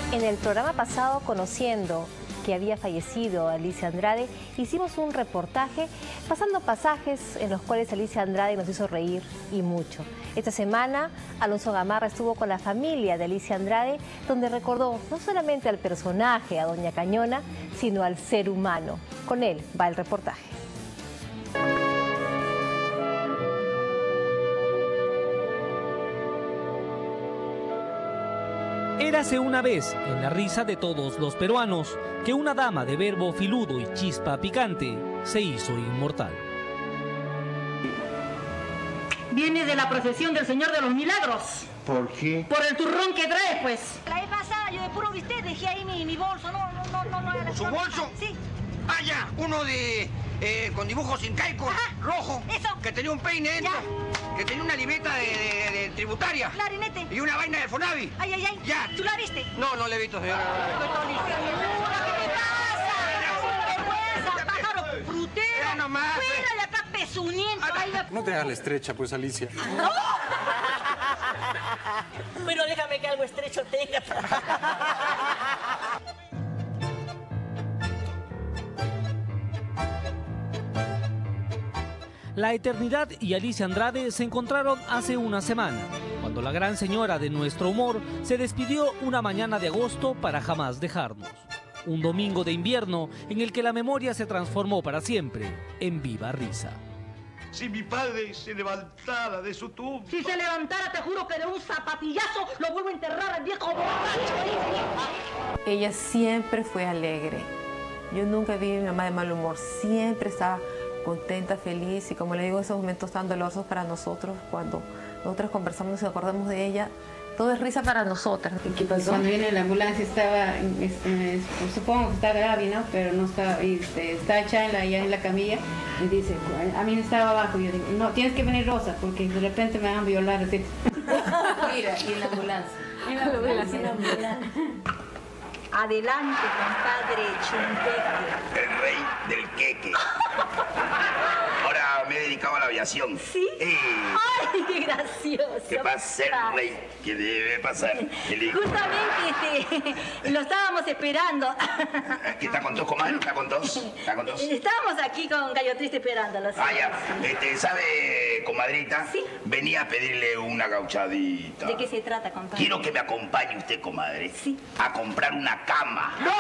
En el programa pasado, conociendo que había fallecido Alicia Andrade, hicimos un reportaje pasando pasajes en los cuales Alicia Andrade nos hizo reír y mucho. Esta semana, Alonso Gamarra estuvo con la familia de Alicia Andrade, donde recordó no solamente al personaje, a Doña Cañona, sino al ser humano. Con él va el reportaje. Érase una vez, en la risa de todos los peruanos, que una dama de verbo filudo y chispa picante se hizo inmortal. Viene de la procesión del Señor de los Milagros. ¿Por qué? Por el turrón que trae, pues. La vez pasada yo de puro bistec dejé ahí mi bolso, no. ¿Su bolso? Sí. Ah, ya, uno de... con dibujos incaicos, rojo. Eso. Que tenía un peine dentro. Ya. Que tenía una libreta de tributaria. Clarinete. Y una vaina del Fonavi. Ay. Ya. ¿Tú la viste? No le he visto, señora. ¿Qué te pasa? Pájaro frutero. Era nomás. Fuera de acá, pezuñento. No te hagas la estrecha, pues, Alicia. ¡No! Pero déjame que algo estrecho tenga. La Eternidad y Alicia Andrade se encontraron hace una semana, cuando la gran señora de nuestro humor se despidió una mañana de agosto para jamás dejarnos. Un domingo de invierno en el que la memoria se transformó para siempre en viva risa. Si mi padre se levantara de su tumba... Si se levantara, te juro que de un zapatillazo lo vuelvo a enterrar al viejo borracho. Ella siempre fue alegre. Yo nunca vi a mi mamá de mal humor. Siempre estaba contenta, feliz, y como le digo, esos momentos tan dolorosos para nosotros, cuando nosotros conversamos y nos acordamos de ella, todo es risa para nosotras. ¿Qué pasó? Cuando viene la ambulancia estaba, supongo que está grave, ¿no? Pero no estaba, está echada ya en la camilla, y dice, a mí estaba abajo. Yo digo, no, tienes que venir, Rosa, porque de repente me van a violar. Así. Mira, y en la ambulancia. En la ambulancia. Adelante, compadre Chumbeque. El rey del queque. Ahora me he dedicado a la aviación. ¿Sí? ¡Ay, qué gracioso! ¿Qué pasa, el rey? ¿Qué debe pasar? Justamente lo estábamos esperando. ¿Qué está con dos, comadre? ¿Está con dos? Estábamos aquí con Gallo Triste esperándolo. ¿Sí? Ah, ya. ¿Sabe, comadrita? Sí. Venía a pedirle una gauchadita. ¿De qué se trata, compadre? Quiero que me acompañe usted, comadre. Sí. A comprar una cama. ¡No!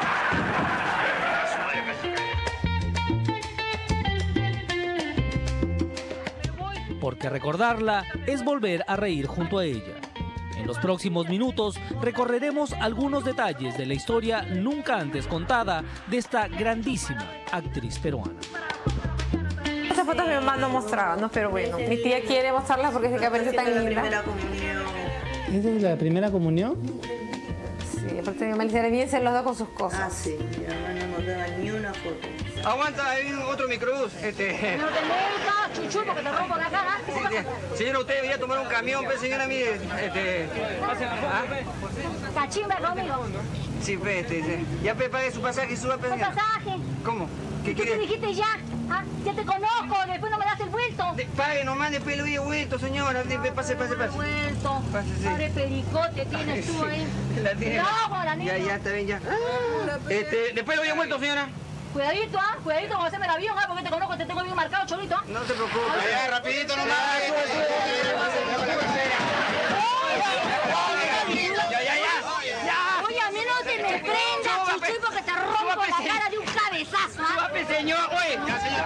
Porque recordarla es volver a reír junto a ella. En los próximos minutos recorreremos algunos detalles de la historia nunca antes contada de esta grandísima actriz peruana. Esas fotos mi mamá no mostraba, ¿no? Pero bueno, mi tía quiere mostrarlas porque dice que parece tan linda. ¿Esa es la primera comunión? Sí, aparte mi mamá le dice, bien se los da con sus cosas. Ah, sí, mi mamá no me daba ni una foto. Aguanta, hay otro microbús. No te metas, chuchu, porque te rompo la cara. Señora, usted debería tomar un camión, pues, señora, mire. Cachimba conmigo. Sí, ya pague su pasaje y suba, pues, ¿Qué pasaje? ¿Cómo? ¿Qué ¿Tú quiere? te dijiste ya? ¿Ah? Ya te conozco, después no me das el vuelto. Pague nomás, después le doy el vuelto, señora. Pase. Vuelto. Pase, sí. Padre pericote tienes tú ahí. La tiene. No, la niña. Ya, está bien, ya. Después le doy el vuelto, señora. Cuidadito, cuidadito con hacerme el avión, porque te conozco, te tengo bien marcado, cholito. No se preocupe. Ya, rapidito nomás. Oye, a mí no te me prendas, chuchu, porque te rompo la cara de un cabezazo. Súbame, señor. Oye, ya, señor.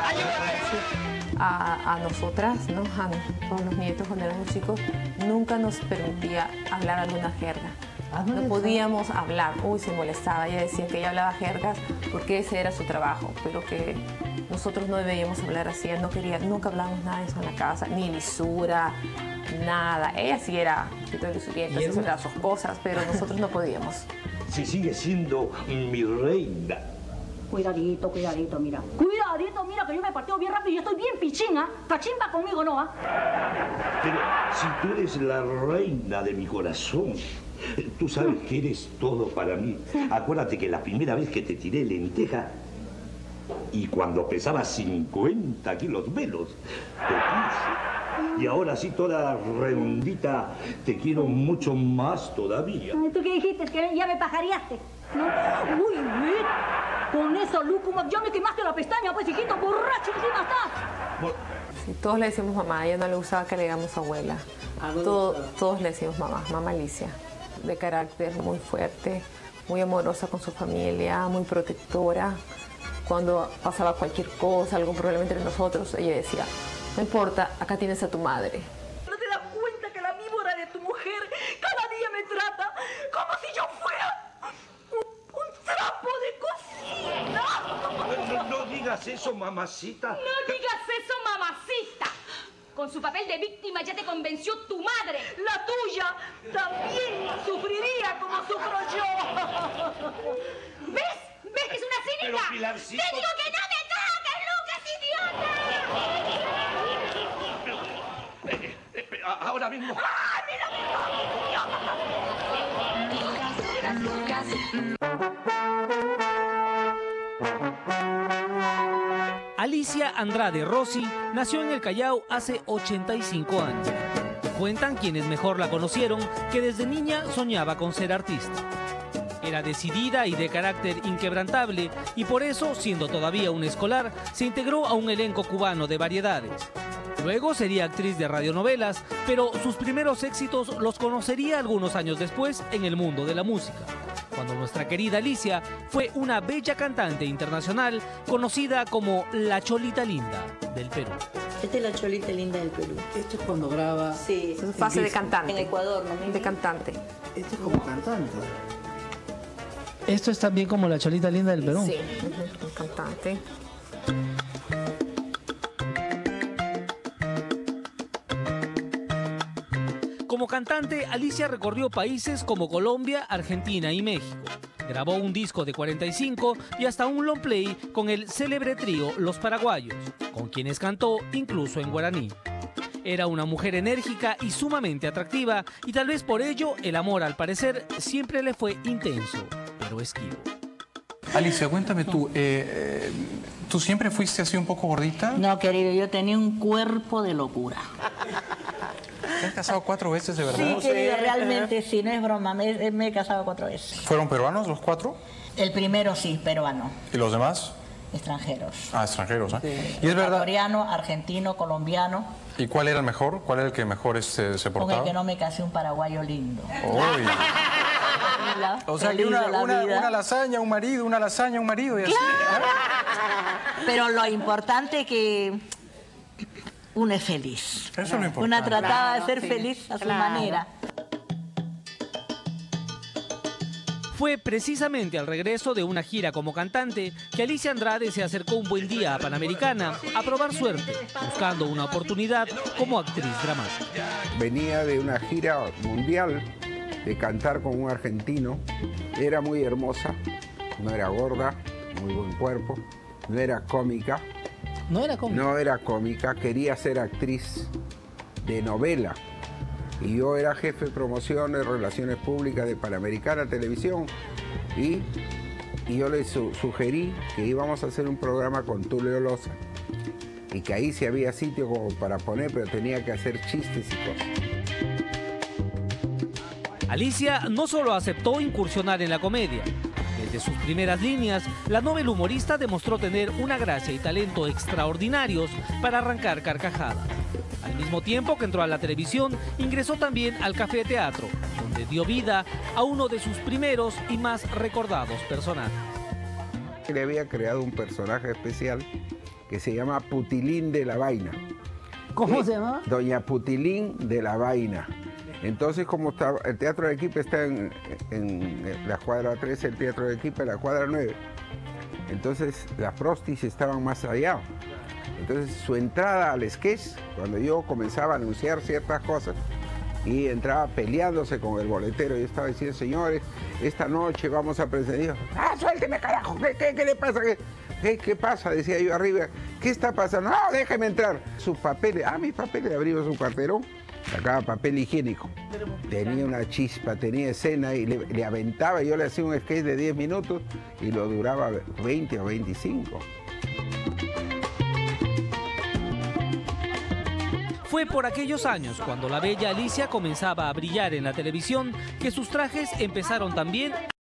A nosotras, ¿no? A todos los nietos cuando éramos chicos, nunca nos permitía hablar alguna jerga. No podíamos hablar, se molestaba. Ella decía que ella hablaba jergas porque ese era su trabajo, pero que nosotros no debíamos hablar así. Ella no quería, nunca hablábamos nada de eso en la casa, ni lisura, nada. Ella sí era lisurienta, sí era sus cosas, pero nosotros no podíamos. Si sigue siendo mi reina. Cuidadito, mira. Cuidadito, mira, que yo me parteo bien rápido y estoy bien pichín, Cachimba conmigo, ¿no? Pero si tú eres la reina de mi corazón, tú sabes que eres todo para mí. Acuérdate que la primera vez que te tiré lenteja y cuando pesaba 50 kilos menos, te puse Y ahora sí, toda redondita, te quiero mucho más todavía. ¿Tú qué dijiste? Que ya me pajareaste, ¿no? Uy, ve, con eso, lúcuma, ya me quemaste la pestaña, pues, hijito, borracho encima estás. Sí, todos le decimos mamá, a ella no le gustaba que le digamos abuela. Todos le decimos mamá, mamá Alicia, de carácter muy fuerte, muy amorosa con su familia, muy protectora. Cuando pasaba cualquier cosa, algún problema entre nosotros, ella decía, no importa, acá tienes a tu madre. ¿No te das cuenta que la víbora de tu mujer cada día me trata como si yo fuera un trapo de cocina? No digas eso, mamacita. No digas eso, mamacita. Con su papel de víctima ya te convenció tu madre. La tuya también sufriría como sufro yo. ¿Ves? ¿Ves que es una cínica? Pero, Pilarcito... ¡Te digo que no me toques, Lucas, idiota! Ahora mismo... ¡Ah, Alicia Andrade Rossi nació en el Callao hace 85 años. Cuentan quienes mejor la conocieron que desde niña soñaba con ser artista. Era decidida y de carácter inquebrantable y por eso, siendo todavía un escolar, se integró a un elenco cubano de variedades. Luego sería actriz de radionovelas, pero sus primeros éxitos los conocería algunos años después en el mundo de la música, cuando nuestra querida Alicia fue una bella cantante internacional conocida como la Cholita Linda del Perú. Esta es la Cholita Linda del Perú. Esto es cuando graba... Sí. Es fase de cantante. En Ecuador, ¿no? De cantante. Esto es como cantante. ¿Esto es también como la Cholita Linda del Perú? Sí, cantante. Como cantante, Alicia recorrió países como Colombia, Argentina y México. Grabó un disco de 45 y hasta un long play con el célebre trío Los Paraguayos, con quienes cantó incluso en guaraní. Era una mujer enérgica y sumamente atractiva, y tal vez por ello el amor, al parecer, siempre le fue intenso, pero esquivo. Alicia, cuéntame tú, ¿tú siempre fuiste así un poco gordita? No, querido, yo tenía un cuerpo de locura. ¿Te has casado 4 veces de verdad? Sí, querido, realmente sí, no es broma, me he casado 4 veces. ¿Fueron peruanos los 4? El primero sí, peruano. ¿Y los demás? Extranjeros. Ah, extranjeros, ¿eh? Sí. ¿Y es verdad? Ecuatoriano, argentino, colombiano. ¿Y cuál era el mejor? ¿Cuál era el que mejor se Con portaba? el que no me casé, un paraguayo lindo. Uy. O sea, que Feliz de la vida. una lasaña, un marido, una lasaña, un marido y así. Pero lo importante es que uno es feliz. Eso es lo importante. Una trataba de Claro, ser sí, feliz a su claro. manera. Fue precisamente al regreso de una gira como cantante que Alicia Andrade se acercó un buen día a Panamericana a probar suerte, buscando una oportunidad como actriz dramática. Venía de una gira mundial de cantar con un argentino. Era muy hermosa, no era gorda, muy buen cuerpo, no era cómica. ¿No era cómica? No era cómica, quería ser actriz de novela. Y yo era jefe de promociones, relaciones públicas de Panamericana Televisión. Y yo le sugerí que íbamos a hacer un programa con Tulio Loza. Y que ahí sí había sitio como para poner, pero tenía que hacer chistes y cosas. Alicia no solo aceptó incursionar en la comedia. Desde sus primeras líneas, la novel humorista demostró tener una gracia y talento extraordinarios para arrancar carcajadas. Al mismo tiempo que entró a la televisión, ingresó también al Café Teatro, donde dio vida a uno de sus primeros y más recordados personajes. Le había creado un personaje especial que se llama Putilín de la Vaina. ¿Cómo se llama? Doña Putilín de la Vaina. Entonces, como estaba, el Teatro de Arequipa está en la cuadra 13, el Teatro de Arequipa en la cuadra 9. Entonces, las prostis estaban más allá. Entonces, su entrada al sketch, cuando yo comenzaba a anunciar ciertas cosas, y entraba peleándose con el boletero, yo estaba diciendo, señores, esta noche vamos a presentar. ¡Ah, suélteme, carajo! ¿Qué le pasa? ¿Qué pasa? Decía yo arriba. ¿Qué está pasando? ¡No, déjeme entrar! Sus papeles, mis papeles, abrimos un carterón, sacaba papel higiénico. Tenía una chispa, tenía escena y le aventaba, yo le hacía un sketch de 10 minutos y lo duraba 20 o 25. Fue por aquellos años, cuando la bella Alicia comenzaba a brillar en la televisión, que sus trajes empezaron también